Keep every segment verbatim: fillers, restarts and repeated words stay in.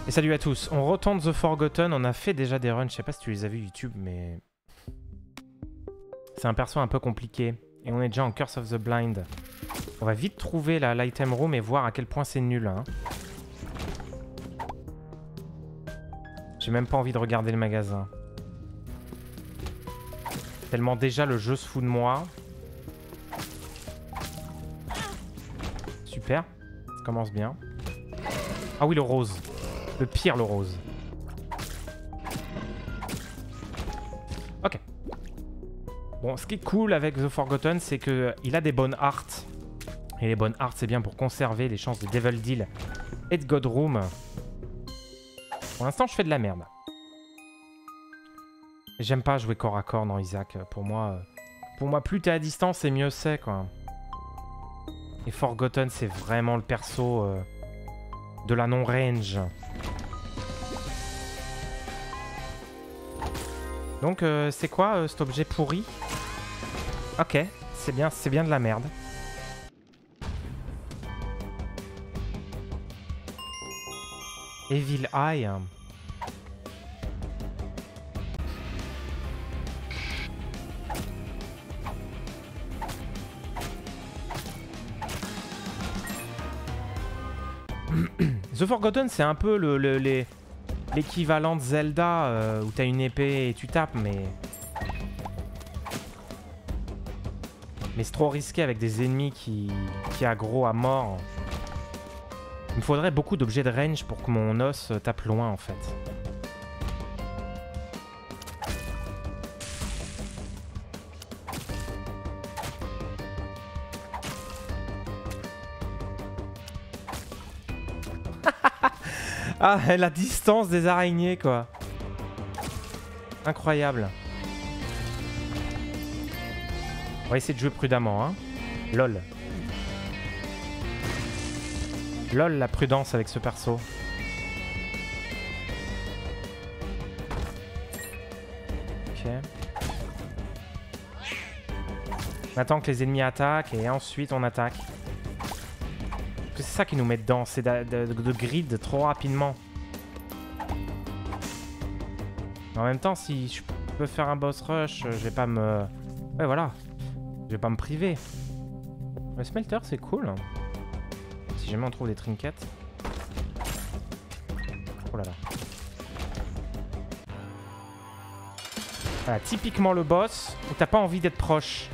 Et salut à tous, on retente The Forgotten, on a fait déjà des runs, je sais pas si tu les as vus YouTube, mais... C'est un perso un peu compliqué, et on est déjà en Curse of the Blind. On va vite trouver l'item room et voir à quel point c'est nul. Hein. J'ai même pas envie de regarder le magasin. Tellement déjà le jeu se fout de moi. Super, ça commence bien. Ah oui, le rose. Le pire, le rose. Ok. Bon, ce qui est cool avec The Forgotten, c'est qu'il a des bonnes arts. Et les bonnes arts, c'est bien pour conserver les chances de Devil Deal et de God Room. Pour l'instant, je fais de la merde. J'aime pas jouer corps à corps dans Isaac. Pour moi, pour moi plus t'es à distance et mieux c'est, quoi. Et Forgotten, c'est vraiment le perso euh, de la non-range. Donc, euh, c'est quoi euh, cet objet pourri? Ok, c'est bien, c'est bien de la merde. Evil Eye. The Forgotten, c'est un peu le, le, les... l'équivalent de Zelda, euh, où t'as une épée et tu tapes, mais... Mais c'est trop risqué avec des ennemis qui, qui aggro à mort. Il me faudrait beaucoup d'objets de range pour que mon os tape loin, en fait. Ah, la distance des araignées, quoi. Incroyable. On va essayer de jouer prudemment, hein. Lol. Lol, la prudence avec ce perso. Ok. On attend que les ennemis attaquent et ensuite on attaque. C'est ça qui nous met dedans, c'est de, de, de grid trop rapidement. En même temps, si je peux faire un boss rush, je vais pas me... Ouais, voilà. Je vais pas me priver. Le smelter, c'est cool. Si jamais on trouve des trinkets. Oh là là. Voilà, typiquement le boss où t'as pas envie d'être proche.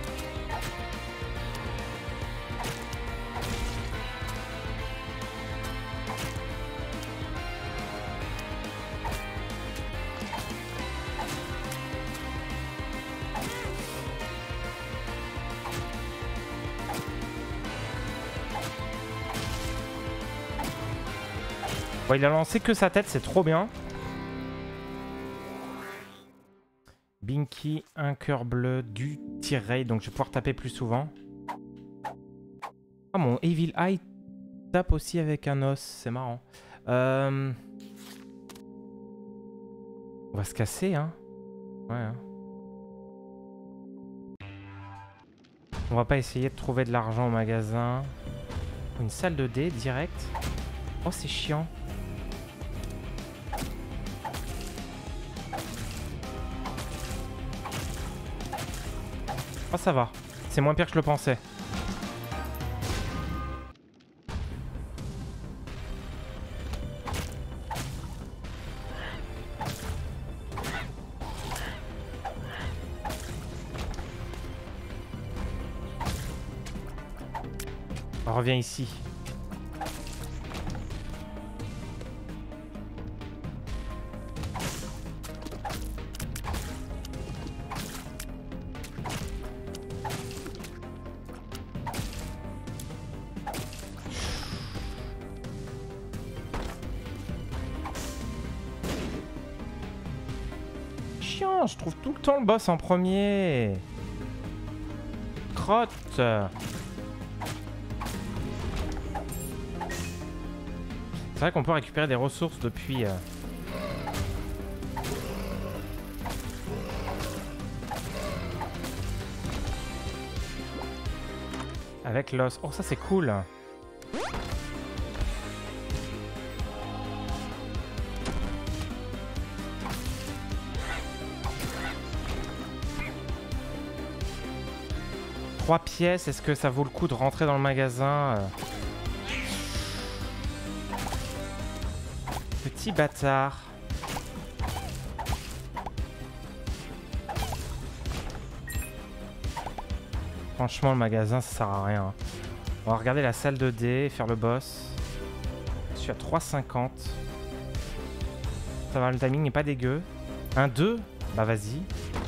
Bon, il a lancé que sa tête, c'est trop bien. Binky, un cœur bleu, du tir raid, donc je vais pouvoir taper plus souvent. Ah, mon Evil Eye tape aussi avec un os, c'est marrant. Euh... On va se casser, hein. Ouais. Hein. On va pas essayer de trouver de l'argent au magasin. Une salle de dés, direct. Oh, c'est chiant. Oh, ça va. C'est moins pire que je le pensais. On revient ici. Chiant, je trouve tout le temps le boss en premier. Crotte. C'est vrai qu'on peut récupérer des ressources depuis... Euh... Avec l'os. Oh, ça c'est cool. trois pièces, est-ce que ça vaut le coup de rentrer dans le magasin? euh... Petit bâtard. Franchement, le magasin, ça sert à rien. On va regarder la salle de dés et faire le boss. Je suis à trois cinquante. Ça va, le timing n'est pas dégueu. Un deux? Bah vas-y.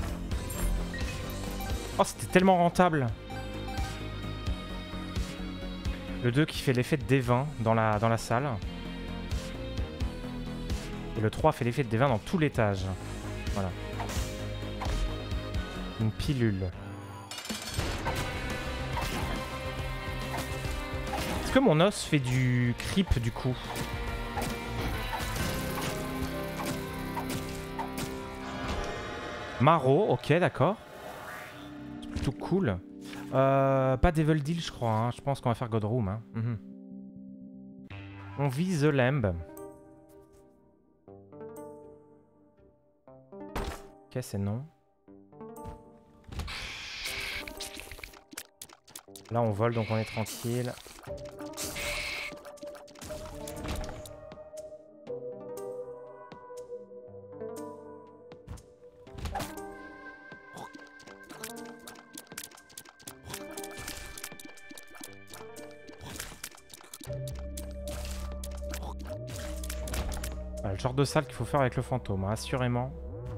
Oh, c'était tellement rentable. Le deux qui fait l'effet de D vingt dans la, dans la salle. Et le trois fait l'effet de D vingt dans tout l'étage. Voilà. Une pilule. Est-ce que mon os fait du creep du coup? Maro, ok, d'accord. C'est plutôt cool. Euh, pas Devil Deal, je crois. Hein. Je pense qu'on va faire Godroom. Hein. Mm-hmm. On vise The Lamb. Ok, c'est non. Là, on vole, donc on est tranquille. Voilà, le genre de salle qu'il faut faire avec le fantôme, hein, assurément.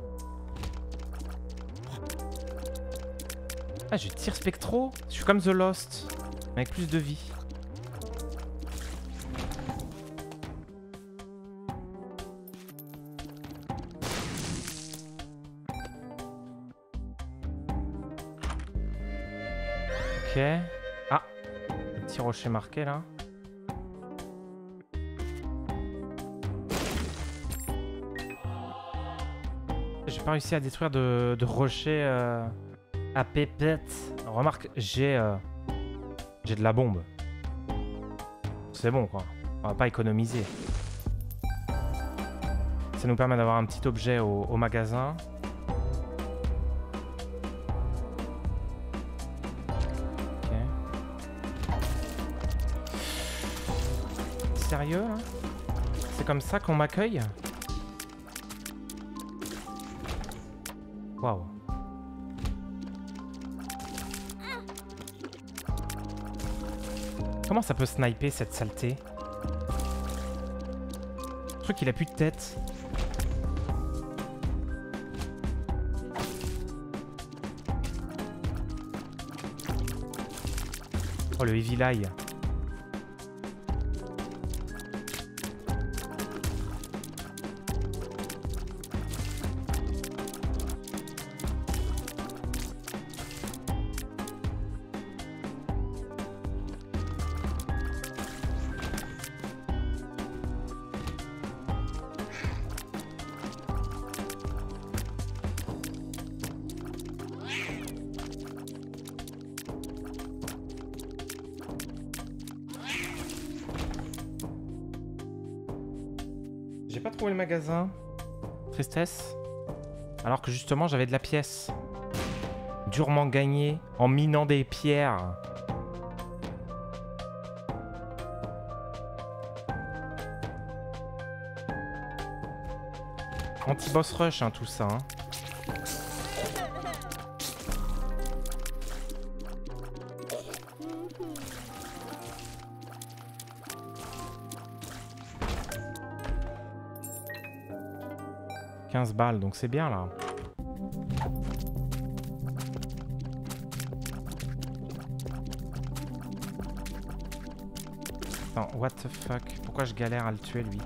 Ah, j'ai tir spectro. Je suis comme The Lost, mais avec plus de vie. Ok. Ah, le petit rocher marqué là. J'ai pas réussi à détruire de, de rocher euh, à pépette. Remarque, j'ai euh, j'ai de la bombe. C'est bon quoi. On va pas économiser. Ça nous permet d'avoir un petit objet au, au magasin. Ok. Sérieux hein? C'est comme ça qu'on m'accueille? Waouh. Comment ça peut sniper cette saleté? Le truc il a plus de tête. Oh le Evil Eye. J'ai pas trouvé le magasin. Tristesse. Alors que justement j'avais de la pièce. Durement gagné en minant des pierres. Anti-boss rush hein, tout ça. Hein. quinze balles, donc c'est bien là. Attends, what the fuck? Pourquoi je galère à le tuer lui?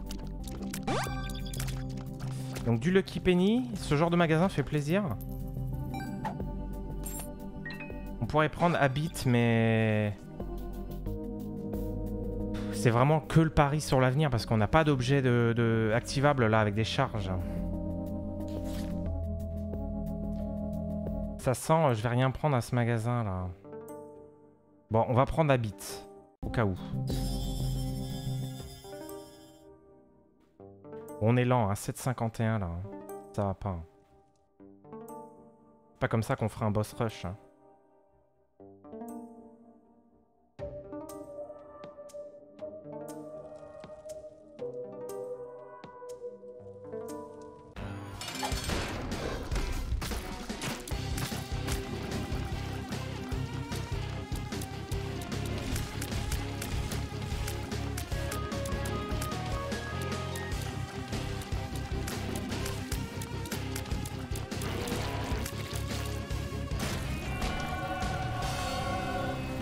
Donc du Lucky Penny, ce genre de magasin fait plaisir. On pourrait prendre Habit, mais... c'est vraiment que le pari sur l'avenir parce qu'on n'a pas d'objet de, de activable là avec des charges. Ça sent, je vais rien prendre à ce magasin là. Bon, on va prendre Habit, au cas où. On est lent, hein, sept cinquante et un là. Ça va pas. Pas comme ça qu'on fera un boss rush. Hein.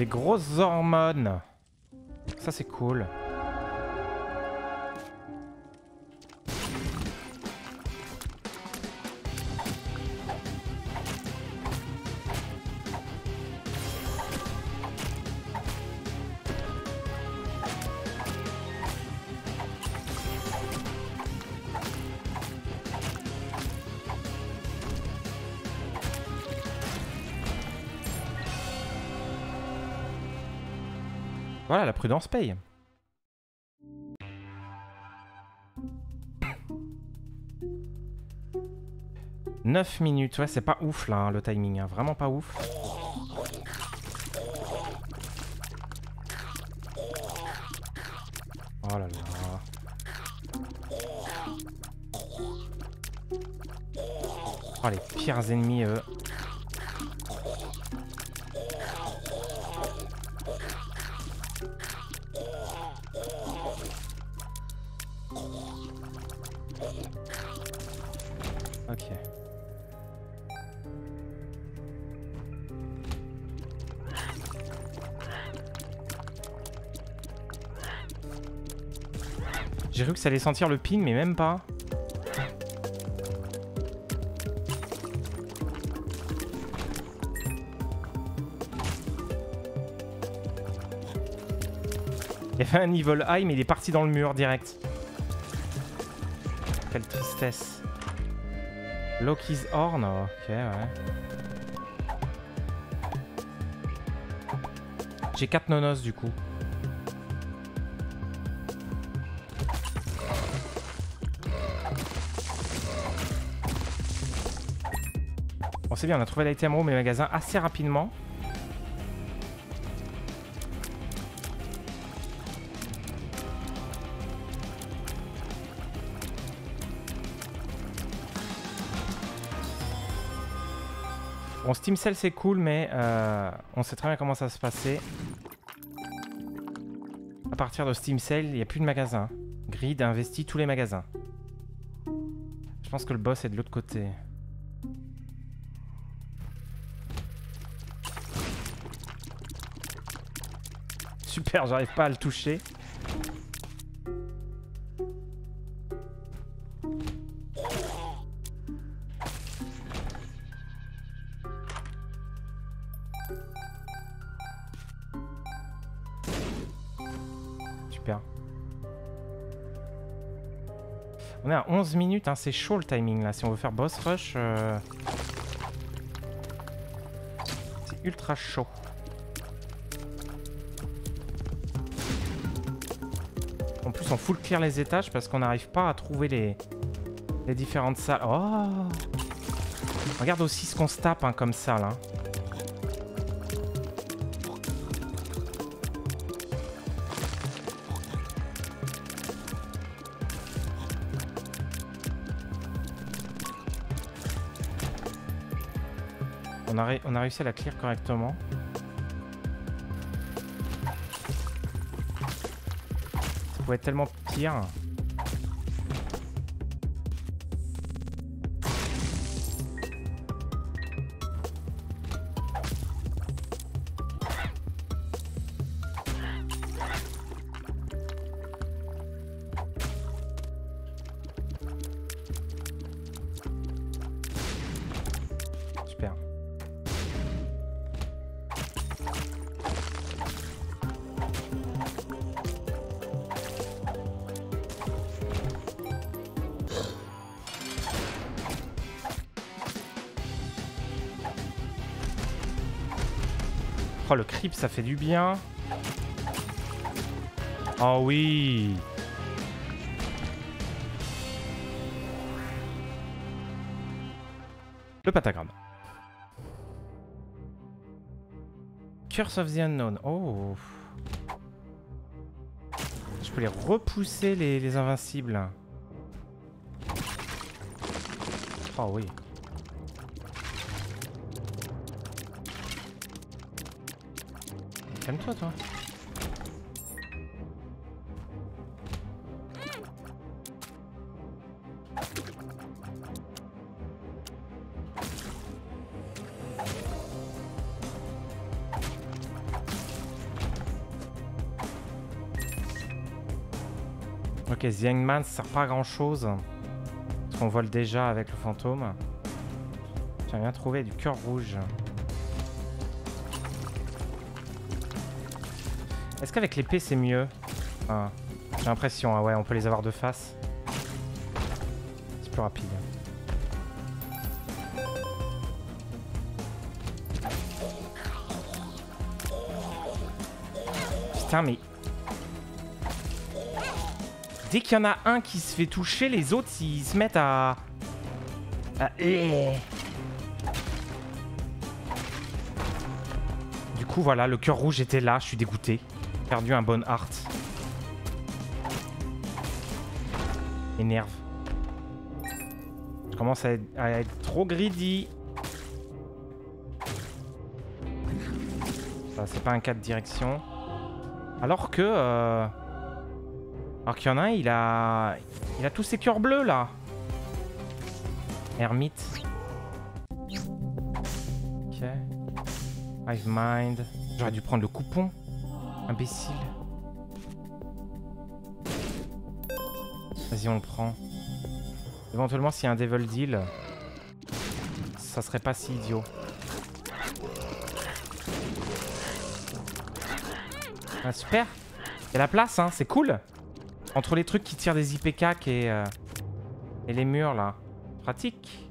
Des grosses hormones. Ça c'est cool. Voilà, la prudence paye. neuf minutes, ouais, c'est pas ouf là, hein, le timing, hein, vraiment pas ouf. Oh là là. Oh, les pires ennemis, eux. Ok. J'ai cru que ça allait sentir le ping, mais même pas. Il a fait un evil eye, mais il est parti dans le mur direct. Quelle tristesse. Loki's Horn, ok, ouais. J'ai quatre nonos du coup. Bon, c'est bien, on a trouvé l'item room et magasin assez rapidement. Bon, Steam Cell c'est cool, mais euh, on sait très bien comment ça se passait. À partir de Steam Cell, il n'y a plus de magasin. Grid a investi tous les magasins. Je pense que le boss est de l'autre côté. Super, j'arrive pas à le toucher. Super. On est à onze minutes, hein, c'est chaud le timing là. Si on veut faire boss rush, euh... c'est ultra chaud. En plus, on full clear les étages parce qu'on n'arrive pas à trouver les, les différentes salles. Oh! Regarde aussi ce qu'on se tape hein, comme ça là. On a, on a réussi à la clear correctement. Ça pouvait être tellement pire. Super. Oh, le creep, ça fait du bien. Oh oui. Le pentagramme. Curse of the Unknown. Oh. Je peux les repousser, les, les invincibles. Oh oui. Calme-toi, toi. Ok, The Hangman, ça sert pas à grand chose. Parce qu'on vole déjà avec le fantôme. J'ai bien trouvé du cœur rouge. Est-ce qu'avec l'épée c'est mieux? Ah, j'ai l'impression, ah ouais, on peut les avoir de face. C'est plus rapide. Putain, mais... Dès qu'il y en a un qui se fait toucher, les autres, ils se mettent à... à... Du coup, voilà, le cœur rouge était là, je suis dégoûté. Perdu un bon heart. Énerve. Je commence à être, à être trop greedy. Ça, c'est pas un cas de direction. Alors que... Euh... Alors qu'il y en a un, il a... Il a tous ses cœurs bleus, là. Hermite. Ok. Hive Mind. J'aurais dû prendre le coupon. Imbécile. Vas-y, on le prend. Éventuellement, s'il y a un Devil Deal, ça serait pas si idiot. Ah, super. Il y a la place, hein, c'est cool. Entre les trucs qui tirent des I P K et, euh, et les murs, là. Pratique.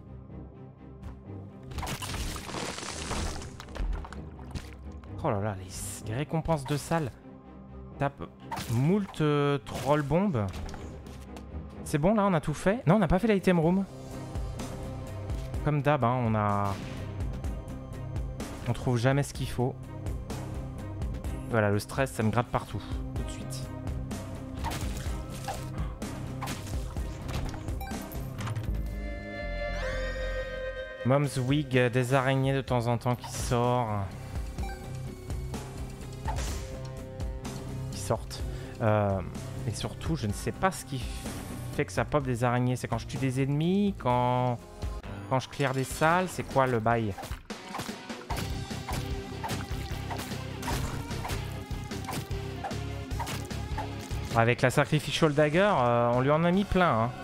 Oh là là, les, les récompenses de salle. Tape moult euh, troll bomb. C'est bon, là, on a tout fait. Non, on n'a pas fait l'item room. Comme d'hab, hein, on a... On trouve jamais ce qu'il faut. Voilà, le stress, ça me gratte partout. Tout de suite. Mom's Wig, euh, des araignées de temps en temps qui sortent. Qui sortent. Euh, et surtout, je ne sais pas ce qui fait que ça pop des araignées. C'est quand je tue des ennemis, quand, quand je clear des salles. C'est quoi le bail? Avec la Sacrificial Dagger, euh, on lui en a mis plein. Hein.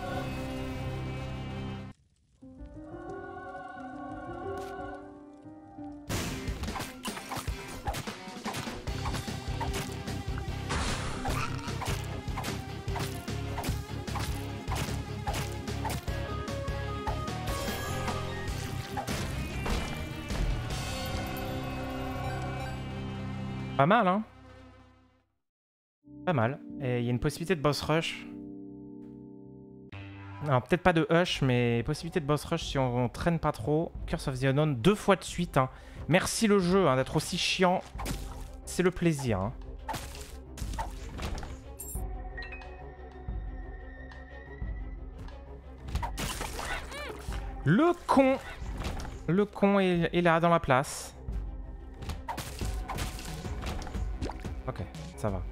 Pas mal, hein? Pas mal. Et il y a une possibilité de boss rush. Non, peut-être pas de hush, mais possibilité de boss rush si on, on traîne pas trop. Curse of the Unknown deux fois de suite. Hein. Merci le jeu hein, d'être aussi chiant. C'est le plaisir. Hein. Le con. Le con est, est là dans la place. Ok, ça va.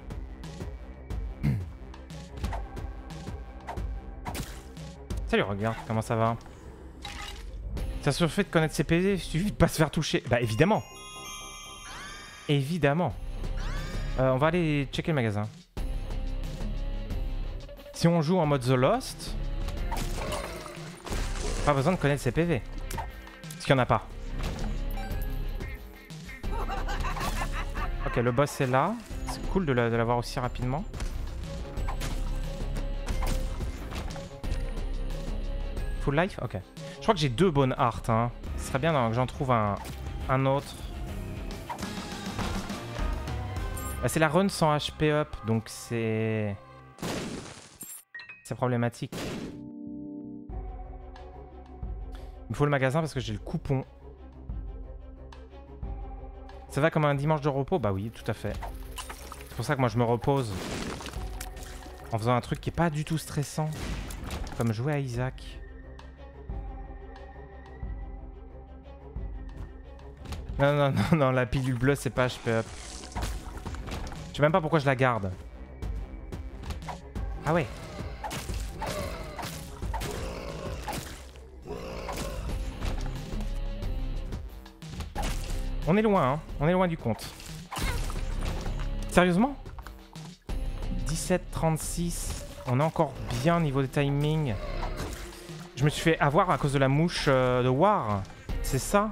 Salut, regarde comment ça va. Ça se fait de connaître ses P V, il suffit de pas se faire toucher. Bah évidemment. Évidemment. Euh, on va aller checker le magasin. Si on joue en mode The Lost, pas besoin de connaître ses P V. Parce qu'il n'y en a pas. Ok, le boss est là. C'est cool de l'avoir aussi rapidement. Full life? Ok. Je crois que j'ai deux bonnes hearts. Hein. Ce serait bien que j'en trouve un, un autre. Bah, c'est la run sans H P up, donc c'est... C'est problématique. Il me faut le magasin parce que j'ai le coupon. Ça va comme un dimanche de repos? Bah oui, tout à fait. C'est pour ça que moi je me repose en faisant un truc qui est pas du tout stressant. Comme jouer à Isaac. Non, non, non, non, la pilule bleue, c'est pas H P up. Je sais même pas pourquoi je la garde. Ah ouais. On est loin, hein. On est loin du compte. Sérieusement? dix-sept trente-six. on est encore bien au niveau des timings. Je me suis fait avoir à cause de la mouche euh, de War. C'est ça?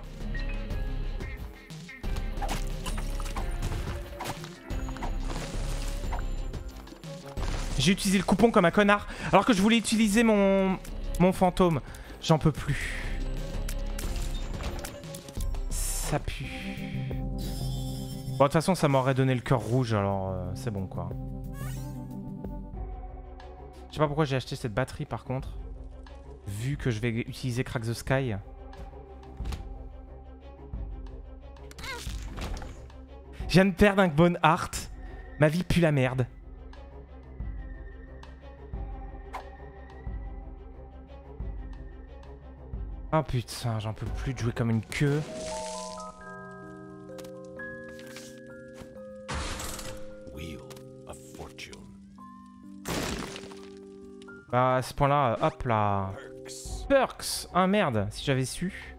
J'ai utilisé le coupon comme un connard alors que je voulais utiliser mon, mon fantôme. J'en peux plus. Ça pue. Bon, de toute façon, ça m'aurait donné le cœur rouge, alors euh, c'est bon, quoi. Je sais pas pourquoi j'ai acheté cette batterie, par contre. Vu que je vais utiliser Crack the Sky. Je viens de perdre un Bone Heart. Ma vie pue la merde. Oh putain, j'en peux plus de jouer comme une queue. Bah à ce point-là, hop là. Perks. Ah merde, si j'avais su.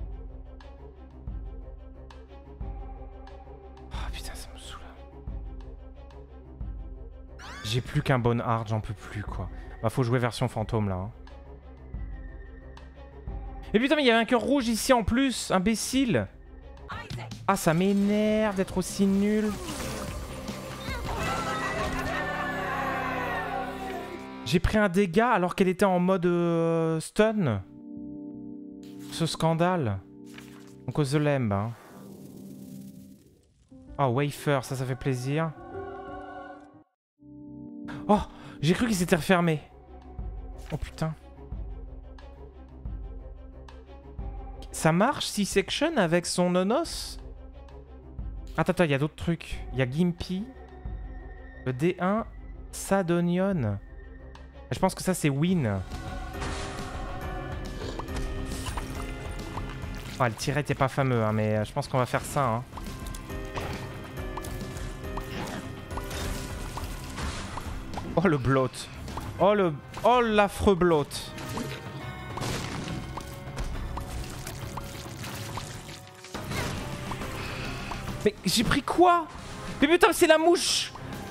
Oh putain, ça me saoule. J'ai plus qu'un Bone Heart, j'en peux plus quoi. Bah faut jouer version fantôme là. Hein. Mais putain, mais il y avait un cœur rouge ici en plus, imbécile. Ah, ça m'énerve d'être aussi nul. J'ai pris un dégât alors qu'elle était en mode euh, stun. Ce scandale. On cause de l'embe. Hein. Oh, wafer, ça, ça fait plaisir. Oh, j'ai cru qu'il s'était refermé. Oh putain. Ça marche C-section avec son nonos? Attends, attends, il y a d'autres trucs. Il y a Gimpy. Le D un. Sadonion. Je pense que ça, c'est win. Oh, le tiret était pas fameux, hein, mais je pense qu'on va faire ça. Hein. Oh, le bloat. Oh, le... Oh, l'affreux bloat. Mais j'ai pris quoi? Mais putain, c'est la mouche!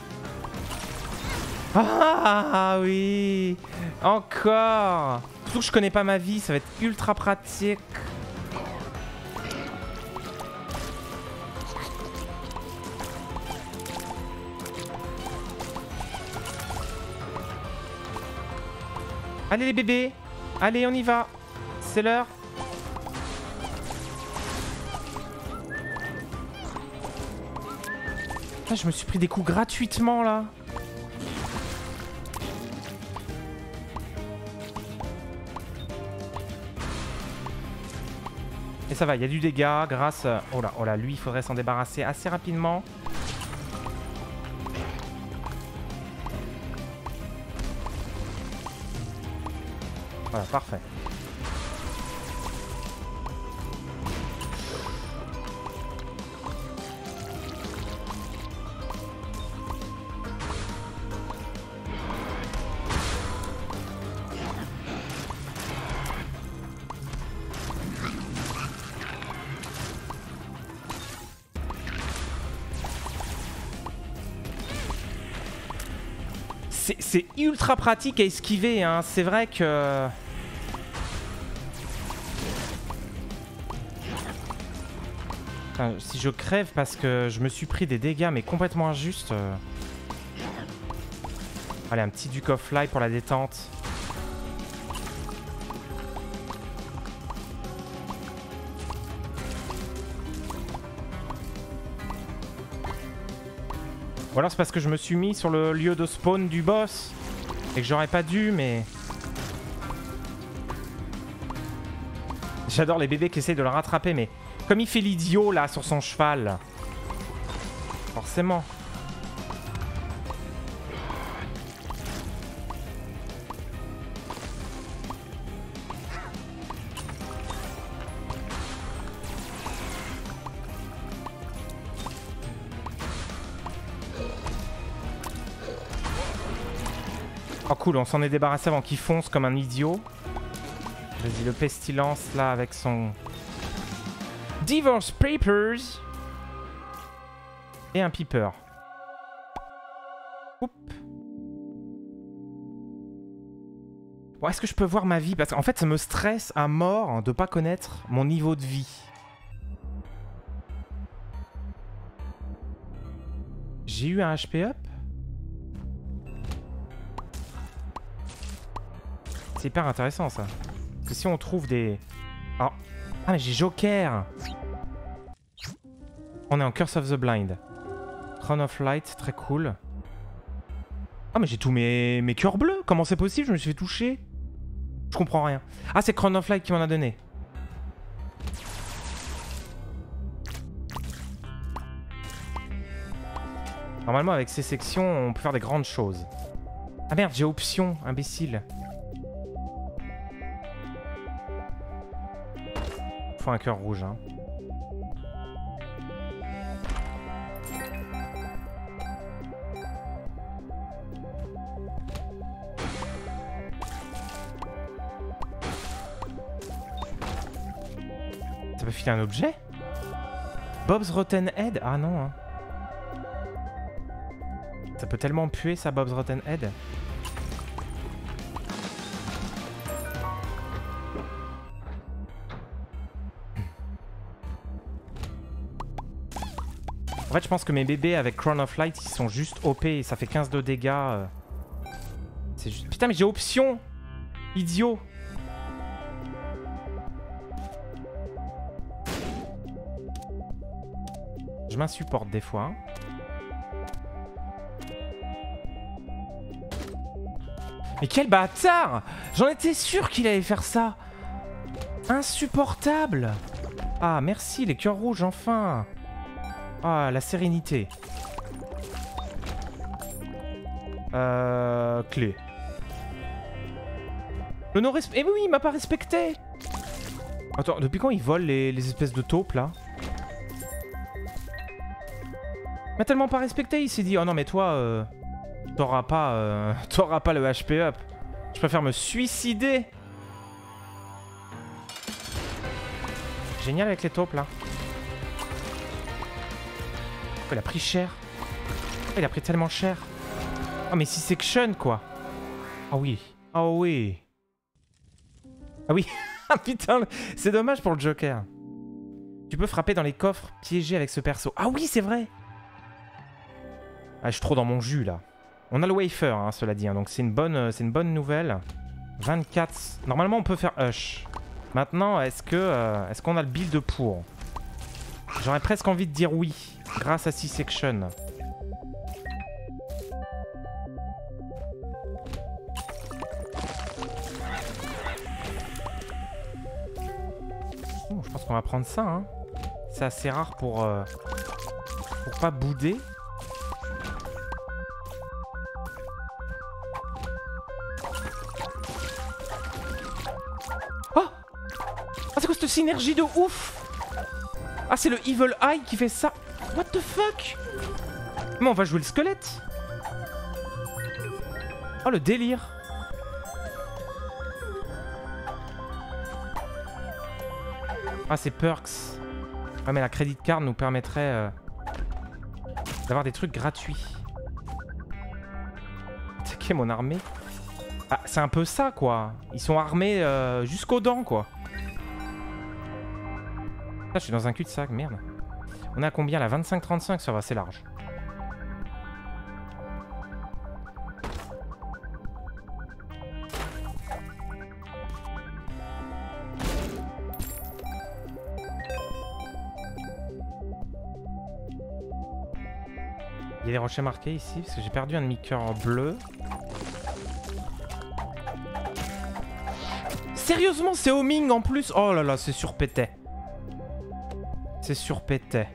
Ah oui! Encore! Surtout que je connais pas ma vie, ça va être ultra pratique. Allez les bébés! Allez, on y va! C'est l'heure! Ah, je me suis pris des coups gratuitement là. Et ça va, il y a du dégât grâce... Oh là, oh là, lui, il faudrait s'en débarrasser assez rapidement. Voilà, parfait. C'est ultra pratique à esquiver, hein. C'est vrai que... Enfin, si je crève parce que je me suis pris des dégâts mais complètement injustes... Euh... Allez, un petit Duke of Fly pour la détente. Ou alors c'est parce que je me suis mis sur le lieu de spawn du boss et que j'aurais pas dû, mais... J'adore les bébés qui essayent de le rattraper, mais comme il fait l'idiot là sur son cheval. Forcément. Oh cool, on s'en est débarrassé avant qu'il fonce comme un idiot. Vas-y, le pestilence là avec son... Divorce Papers. Et un Peeper. Oups. Bon, est-ce que je peux voir ma vie? Parce qu'en fait, ça me stresse à mort hein, de pas connaître mon niveau de vie. J'ai eu un H P up? C'est hyper intéressant ça. Parce que si on trouve des... Oh. Ah mais j'ai Joker. On est en Curse of the Blind. Crown of Light, très cool. Ah mais j'ai tous mes, mes cœurs bleus. Comment c'est possible? Je me suis fait toucher. Je comprends rien. Ah c'est Crown of Light qui m'en a donné. Normalement avec ces sections on peut faire des grandes choses. Ah merde j'ai option, imbécile. Faut un cœur rouge hein. Ça peut filer un objet? Bob's Rotten Head? Ah non hein. Ça peut tellement puer ça Bob's Rotten Head. En fait je pense que mes bébés avec Crown of Light ils sont juste O P et ça fait quinze de dégâts. Euh... C'est juste... Putain mais j'ai option. Idiot. Je m'insupporte des fois. Hein. Mais quel bâtard! J'en étais sûr qu'il allait faire ça! Insupportable! Ah, merci, les cœurs rouges, enfin! Ah, la sérénité. Euh... Clé. Le non-respect... Eh oui, il m'a pas respecté! Attends, depuis quand ils volent les, les espèces de taupes, là? Il m'a tellement pas respecté, il s'est dit, oh non, mais toi... Euh... T'auras pas, euh, t'auras pas le H P up. Je préfère me suicider. Génial avec les taupes là. Oh, il a pris cher. Oh, il a pris tellement cher. Oh mais si section quoi. Ah oui. Ah oui. Ah oui. Ah putain, c'est dommage pour le Joker. Tu peux frapper dans les coffres piégés avec ce perso. Ah oui c'est vrai. Ah je suis trop dans mon jus là. On a le wafer, hein, cela dit, hein, donc c'est une bonne, euh, c'est une bonne nouvelle. vingt-quatre. Normalement, on peut faire Hush. Maintenant, est-ce que, euh, est-ce qu'on a le build pour? J'aurais presque envie de dire oui, grâce à C-Section. Oh, je pense qu'on va prendre ça. Hein. C'est assez rare pour, euh, pour pas bouder. Synergie de ouf. Ah c'est le Evil Eye qui fait ça. What the fuck. Mais on va jouer le squelette. Oh le délire. Ah c'est perks. Ah mais la credit card nous permettrait euh, d'avoir des trucs gratuits. Attaquer mon armée. Ah c'est un peu ça quoi. Ils sont armés euh, jusqu'aux dents quoi. Ah, je suis dans un cul-de-sac, merde. On est à combien là? vingt-cinq trente-cinq, ça va, c'est large. Il y a des rochers marqués ici, parce que j'ai perdu un de mes cœurs bleus. Sérieusement, c'est homing en plus. Oh là là, c'est surpété. C'est surpété.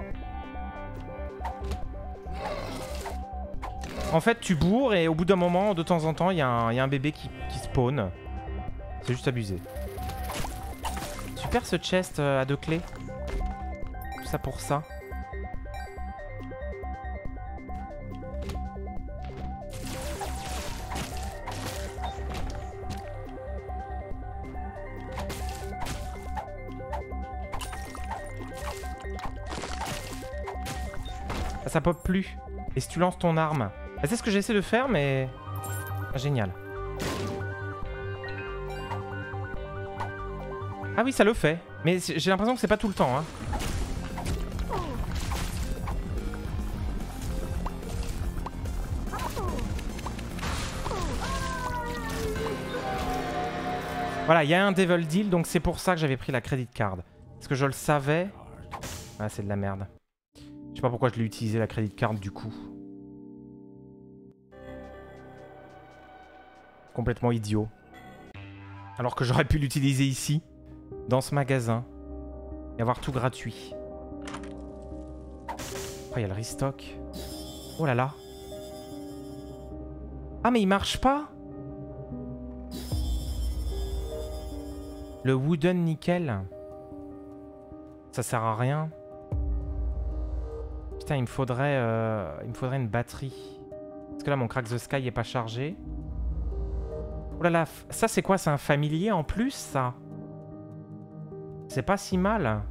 En fait, tu bourres et au bout d'un moment, de temps en temps, il y, y a un bébé qui, qui spawn. C'est juste abusé. Super ce chest à deux clés. Tout ça pour ça. Ça pop plus. Et si tu lances ton arme. C'est ce que j'essaie de faire, mais... Ah, génial. Ah oui, ça le fait. Mais j'ai l'impression que c'est pas tout le temps. Hein. Voilà, il y a un Devil Deal, donc c'est pour ça que j'avais pris la credit card. Parce que je le savais. Ah, c'est de la merde. Je sais pas pourquoi je l'ai utilisé la credit card du coup. Complètement idiot. Alors que j'aurais pu l'utiliser ici, dans ce magasin, et avoir tout gratuit. Oh, il y a le restock. Oh là là. Ah, mais il marche pas? Le wooden nickel. Ça sert à rien. Putain, il me faudrait, euh, il me faudrait une batterie. Parce que là, mon Crack the Sky est pas chargé. Oh là là, ça c'est quoi? C'est un familier en plus, ça? C'est pas si mal.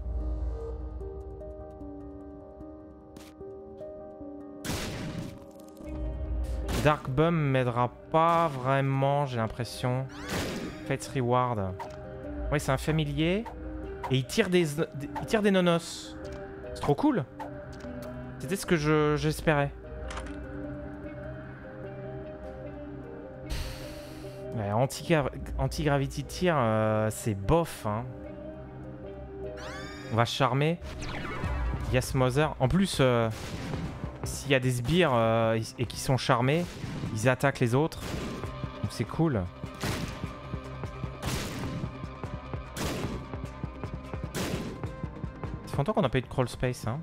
Dark Bum m'aidera pas vraiment, j'ai l'impression. Fates Reward. Ouais, c'est un familier. Et il tire des, il tire des nonos. C'est trop cool. C'était ce que je, j'espérais. Ouais, Anti-Gravity Tir, euh, c'est bof. Hein. On va charmer. Yes Mother. En plus, euh, s'il y a des sbires euh, et qui sont charmés, ils attaquent les autres. Donc c'est cool. Ça fait longtemps qu'on n'a pas eu de crawl space. Hein.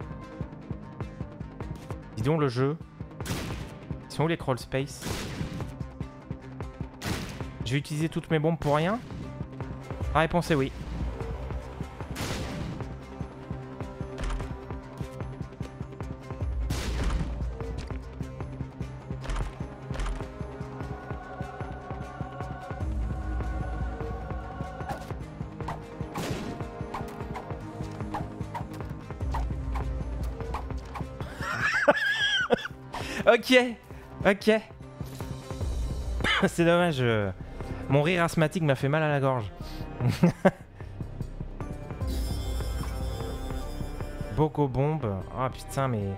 Dis donc le jeu. Ils sont où les crawl space? Je vais utiliser toutes mes bombes pour rien? La réponse est oui. Ok, ok. C'est dommage. Euh... Mon rire asthmatique m'a fait mal à la gorge. Bogo bombe. Ah oh, putain, mais...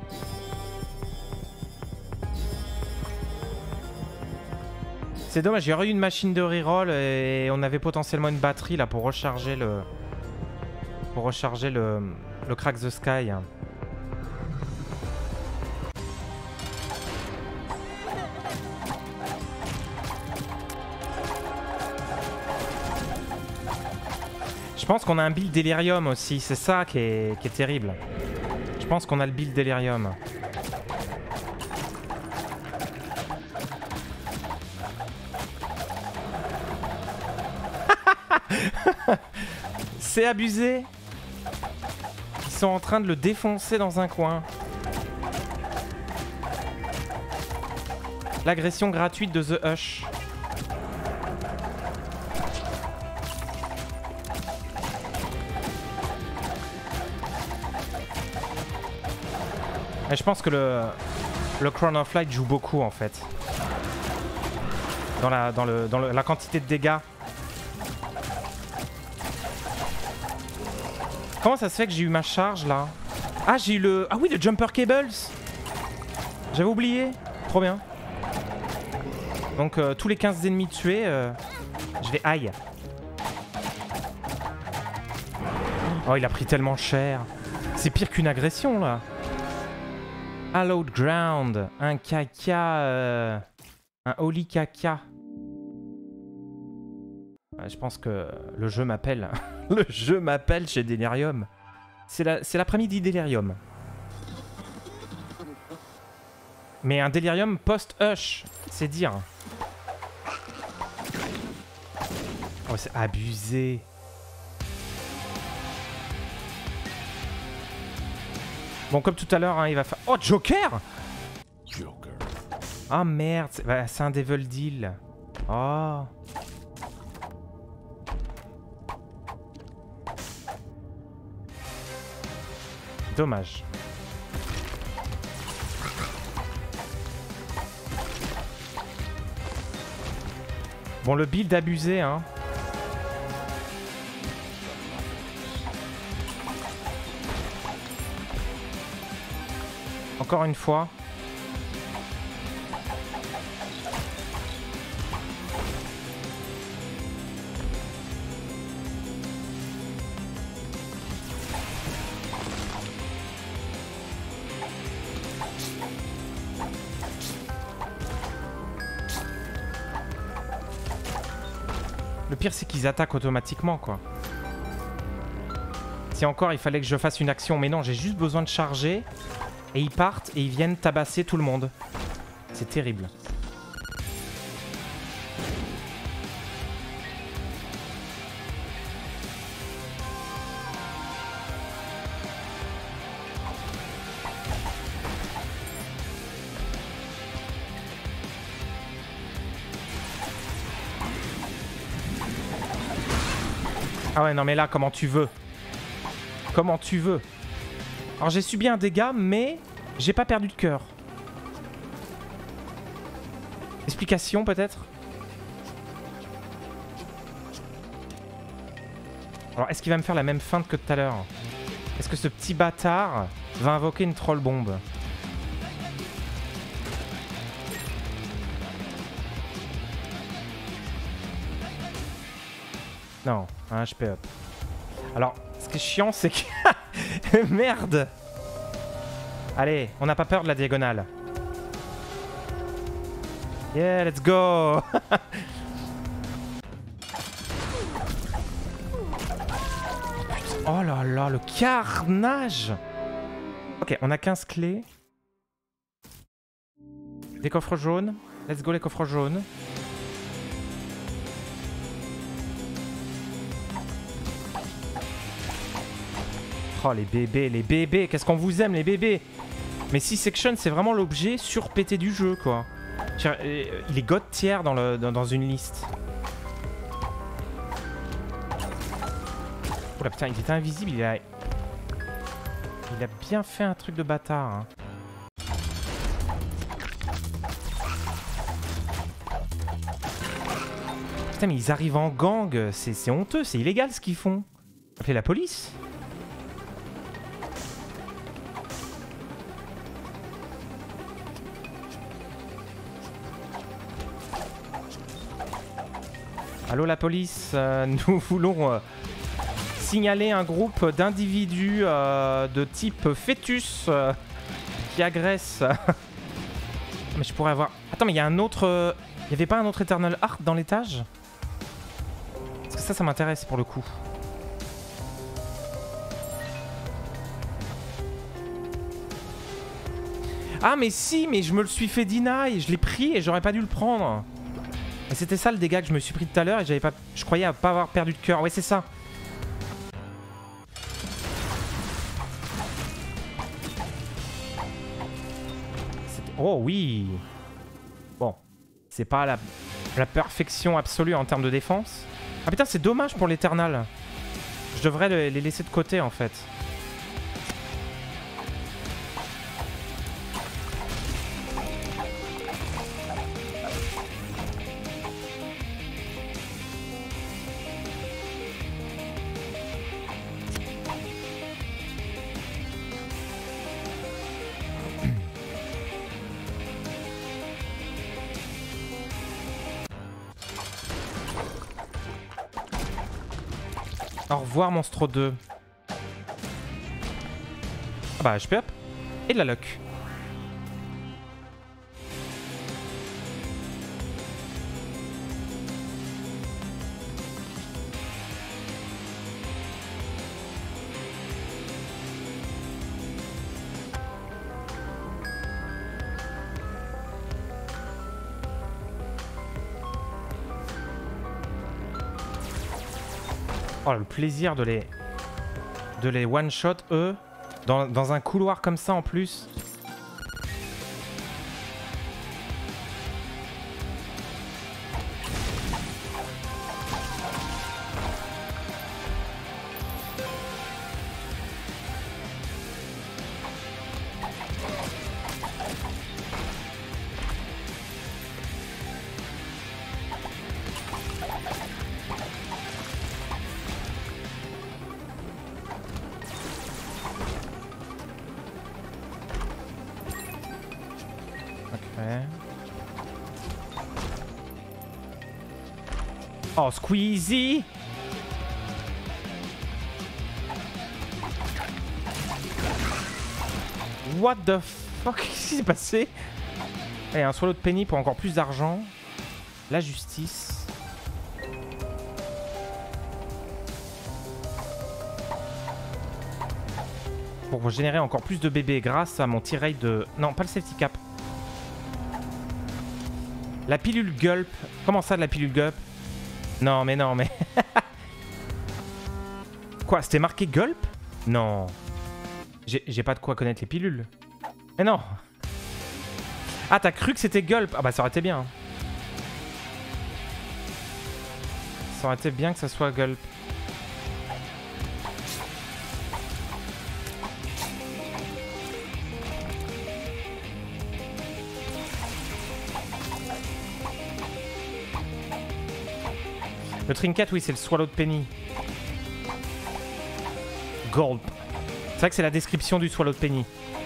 C'est dommage, il y aurait eu une machine de reroll et on avait potentiellement une batterie là pour recharger le... Pour recharger le... Le Crack the Sky. Je pense qu'on a un build Delirium aussi, c'est ça qui est, qui est terrible. Je pense qu'on a le build Delirium. C'est abusé. Ils sont en train de le défoncer dans un coin. L'agression gratuite de The Hush. Et je pense que le, le Crown of Light joue beaucoup en fait. Dans la, dans le, dans le, la quantité de dégâts. Comment ça se fait que j'ai eu ma charge là? Ah j'ai eu le... Ah oui, le Jumper Cables. J'avais oublié. Trop bien. Donc euh, tous les quinze ennemis tués, euh, je vais aïe. Oh il a pris tellement cher. C'est pire qu'une agression là. Hallowed Ground, un caca, euh, un holy caca. Ouais, je pense que le jeu m'appelle. Le jeu m'appelle chez Delirium. C'est l'après-midi Delirium. Mais un Delirium post-Hush, c'est dire. Oh, c'est abusé. Bon, comme tout à l'heure, hein, il va faire... Oh, Joker! Joker. Ah, merde. C'est bah, un Devil Deal. Oh. Dommage. Bon, le build abusé, hein. Encore une fois. Le pire, c'est qu'ils attaquent automatiquement, quoi. Si encore, il fallait que je fasse une action. Mais non, j'ai juste besoin de charger. Et ils partent et ils viennent tabasser tout le monde. C'est terrible. Ah ouais, non mais là, comment tu veux? Comment tu veux? Alors j'ai subi un dégât, mais j'ai pas perdu de cœur. Explication peut-être? Alors est-ce qu'il va me faire la même feinte que tout à l'heure? Est-ce que ce petit bâtard va invoquer une troll bombe? Non, un H P up. Alors, ce qui est chiant, c'est que... Merde! Allez, on n'a pas peur de la diagonale. Yeah, let's go! Oh là là, le carnage! Ok, on a quinze clés. Des coffres jaunes. Let's go les coffres jaunes. Oh les bébés, les bébés, qu'est-ce qu'on vous aime les bébés. Mais C-Section c'est vraiment l'objet surpété du jeu quoi. Il est god tier dans, le, dans, dans une liste. Oh là putain, il était invisible, il a... Il a bien fait un truc de bâtard. Hein. Putain mais ils arrivent en gang, c'est honteux, c'est illégal ce qu'ils font. Appelez la police. Allô la police, euh, nous voulons euh, signaler un groupe d'individus euh, de type fœtus euh, qui agressent. Mais je pourrais avoir... Attends mais il y a un autre... Il euh... n'y avait pas un autre Eternal Heart dans l'étage? Parce que ça, ça m'intéresse pour le coup. Ah mais si, mais je me le suis fait deny, je l'ai pris et j'aurais pas dû le prendre. Et c'était ça le dégât que je me suis pris tout à l'heure et j'avais pas... Je croyais pas avoir perdu de cœur. Ouais, c'est ça. Oh oui. Bon. C'est pas la... la perfection absolue en termes de défense. Ah putain, c'est dommage pour l'Eternal. Je devrais les laisser de côté en fait. Au revoir Monstro deux. Ah bah H P up. Et de la luck. Oh, le plaisir de les de les one shot eux dans, dans un couloir comme ça en plus. Oh, Squeezie. What the fuck? Qu'est-ce qui s'est passé? Et un swallow de penny pour encore plus d'argent. La justice. Pour générer encore plus de bébés grâce à mon tirade de... Non, pas le safety cap. La pilule gulp. Comment ça, de la pilule gulp? Non, mais non, mais... Quoi, c'était marqué gulp? Non. J'ai pas de quoi connaître les pilules. Mais non. Ah, t'as cru que c'était gulp? Ah bah ça aurait été bien. Ça aurait été bien que ça soit gulp. Le trinket, oui, c'est le swallow de penny. Gulp. C'est vrai que c'est la description du swallow de penny.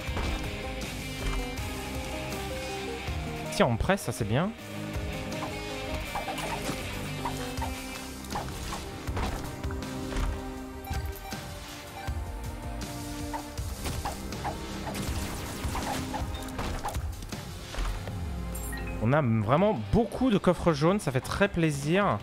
Si on me presse, ça c'est bien. On a vraiment beaucoup de coffres jaunes, ça fait très plaisir.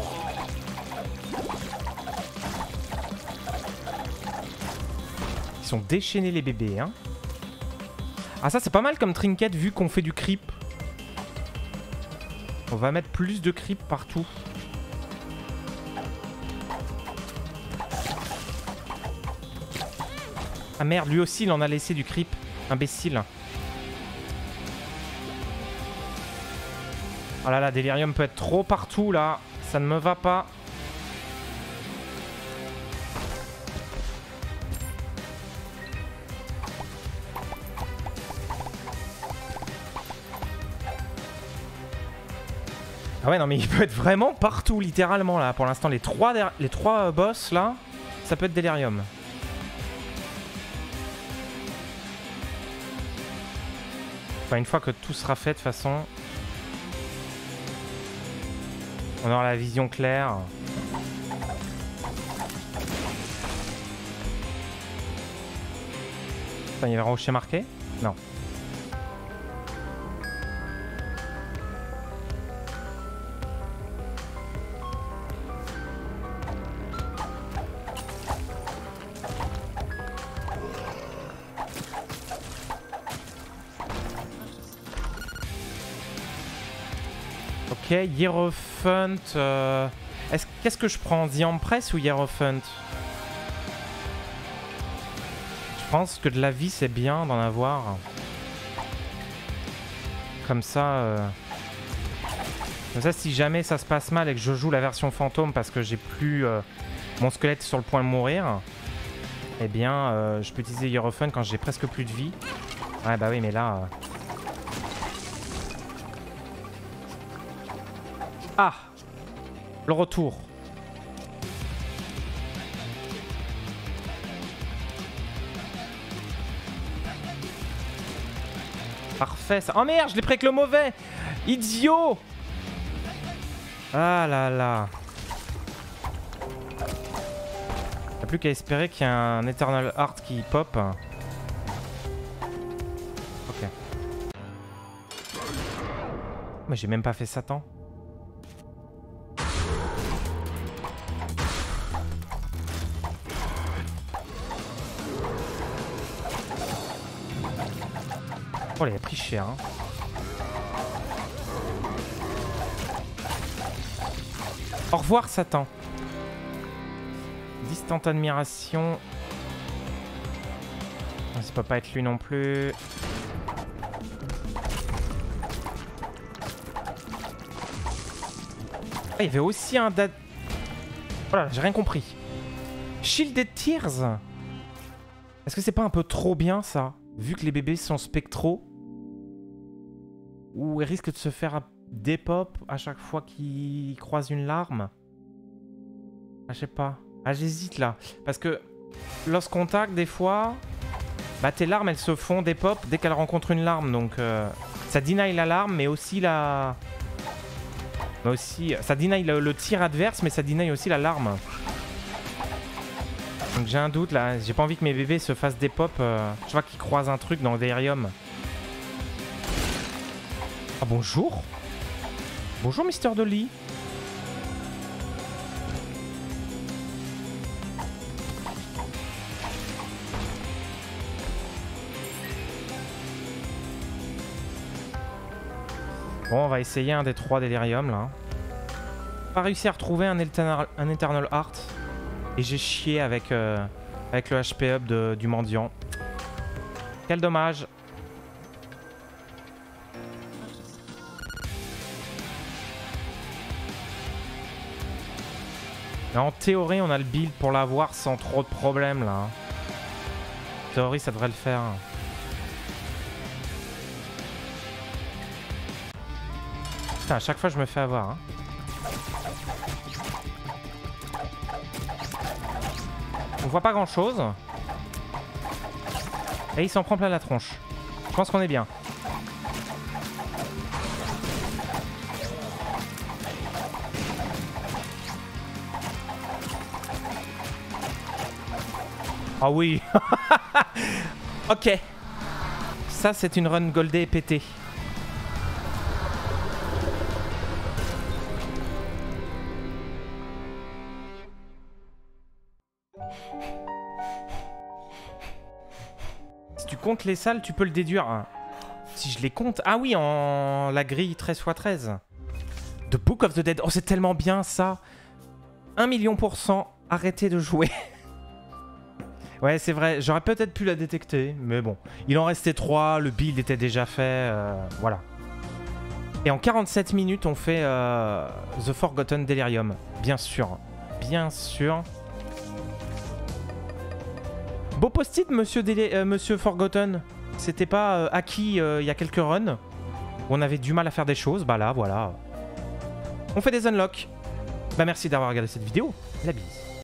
Ils sont déchaînés les bébés, hein. Ah ça c'est pas mal comme trinket vu qu'on fait du creep. On va mettre plus de creep partout. Ah merde, lui aussi il en a laissé du creep. Imbécile. Oh là là, Delirium peut être trop partout là. Ça ne me va pas. Ah ouais, non mais il peut être vraiment partout, littéralement là. Pour l'instant, les trois, les trois boss là, ça peut être Delirium. Enfin, une fois que tout sera fait, de toute façon, on aura la vision claire. Enfin, il y avait un rocher marqué? Non. Ok, Hierophant. Euh... Qu'est-ce que je prends, The Empress ou Hierophant? Je pense que de la vie, c'est bien d'en avoir. Comme ça... Euh... Comme ça, si jamais ça se passe mal et que je joue la version fantôme parce que j'ai plus euh, mon squelette sur le point de mourir, eh bien, euh, je peux utiliser Hierophant quand j'ai presque plus de vie. Ouais, bah oui, mais là... Euh... Ah! Le retour. Parfait ça. Oh merde, je l'ai pris avec le mauvais! Idiot! Ah là là. Y'a plus qu'à espérer qu'il y ait un Eternal Heart qui pop. Ok. Mais j'ai même pas fait Satan. Oh, il a pris cher. Hein. Au revoir, Satan. Distante admiration. Ça peut pas être lui non plus. Ah, il y avait aussi un dad. Voilà, j'ai rien compris. Shielded Tears. Est-ce que c'est pas un peu trop bien ça? Vu que les bébés sont spectraux. Ou ils risquent de se faire des pop à chaque fois qu'ils croisent une larme. Ah, je sais pas. Ah, j'hésite là. Parce que lorsqu'on tag, des fois, bah, tes larmes, elles se font des pop dès qu'elles rencontrent une larme. Donc, euh, ça deny la larme, mais aussi la... Mais aussi, ça deny le, le tir adverse, mais ça deny aussi la larme. Donc j'ai un doute là, j'ai pas envie que mes bébés se fassent des pop. Euh, tu vois qu'ils croisent un truc dans le delirium. Ah bonjour. Bonjour Mister Dolly. Bon, on va essayer un des trois Delirium là. Pas réussi à retrouver un Eternal, un Eternal Heart. Et j'ai chié avec, euh, avec le H P up de, du mendiant. Quel dommage. Mais en théorie, on a le build pour l'avoir sans trop de problèmes là. En théorie, ça devrait le faire. Putain, à chaque fois, je me fais avoir. Hein. On voit pas grand chose. Et il s'en prend plein la tronche. Je pense qu'on est bien. Ah oui. Ok. Ça, c'est une run goldée pétée. Si tu comptes les salles, tu peux le déduire. Si je les compte... Ah oui, en la grille treize fois treize. The Book of the Dead. Oh, c'est tellement bien, ça. un million pour cent. Arrêtez de jouer. Ouais, c'est vrai. J'aurais peut-être pu la détecter. Mais bon. Il en restait trois. Le build était déjà fait. Euh, voilà. Et en quarante-sept minutes, on fait euh, The Forgotten Delirium. Bien sûr. Bien sûr. Beau post-it, monsieur, Délé euh, monsieur Forgotten. C'était pas euh, acquis euh, il y a quelques runs. Où on avait du mal à faire des choses. Bah là, voilà. On fait des unlocks. Bah merci d'avoir regardé cette vidéo. La bise.